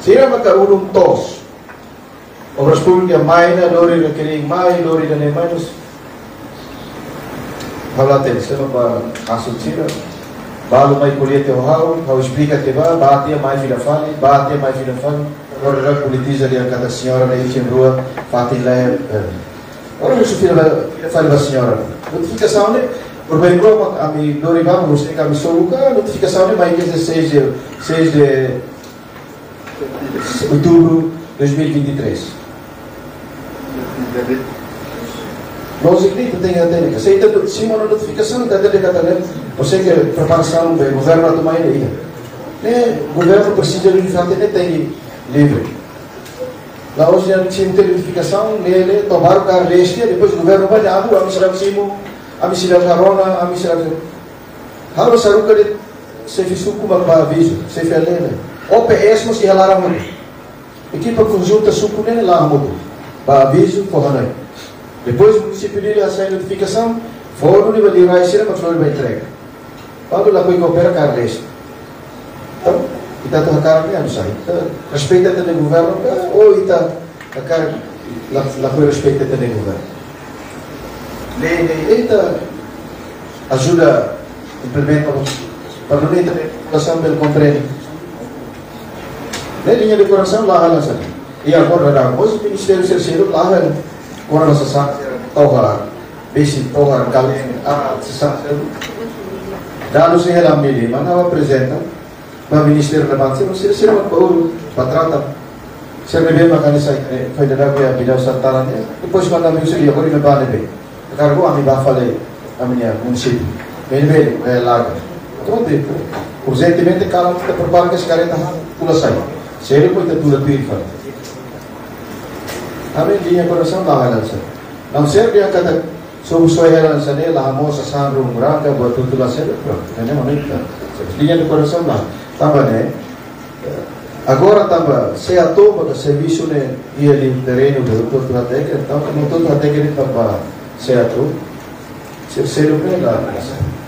Sira magkaulong tos. Obras públicas, may na, lori na kiring may, lori na nemanus. Halatin, sino ba kasod sira? Balo may kuliete o hao explica que bate mais filafani, agora já politiza ali a cada senhora na em rua, fati lá, ora isso filafani da senhora. Notificação, né? Por bem como a mim Dorival, você que a mim soluca, notificação né? Mais 6 de outubro de 2023. Nós aqui tem a técnica. Se tem cima na notificação, está dentro da técnica. Você que preparação do governo a tomar ideia. Né? O governo precisa de tem livre. Lá hoje não tem notificação, nele tomar o carro leste, depois o governo vai dar a missão cimo, a missão carona, a missão. Halo saruka de se fisuku para aviso, se felene. OPS mos ihalaram mo. Equipa conjunta suku nele lá mo. Para aviso forranai. Depois o município dele a notificação, for no nível de raíceira para flor vai entrega. Quando lá foi que opera carles. Então, está toda a cara não sai. Respeita também o governo ou está a cara lá foi respeita também o governo. Ele ajuda implementa para não ter população pelo compreende. Linha de coração lá lá sabe. E agora o Ministério Terceiro lá Kung ano sa tohar, basic tohar kaleng sa dalo sa helam nili, manawa presenta, ma Ministério da Bansa, sila magpaul, patrata, sila may makani sa federal kaya bilaw sa taran niya, depois mandam yung sila, ako rin na banibe, nakargo ami bafale, ami niya, munisipyo, may laga. Todo dito, urgentemente kalam kita prepara ka sa kareta pula say, sila po itatulad pirifan. Amin linya coração lá halan sa. Não serve a cada sumusoy halan sa nila mo sa sanrong raga buat tudo lá serve pro. Kanya mamita. Linya do coração lá. Tamba né. Agora tamba se atopa da serviço né e ali terreno do tudo até que então não tudo até que ele tamba se atopa. Se sério bem lá.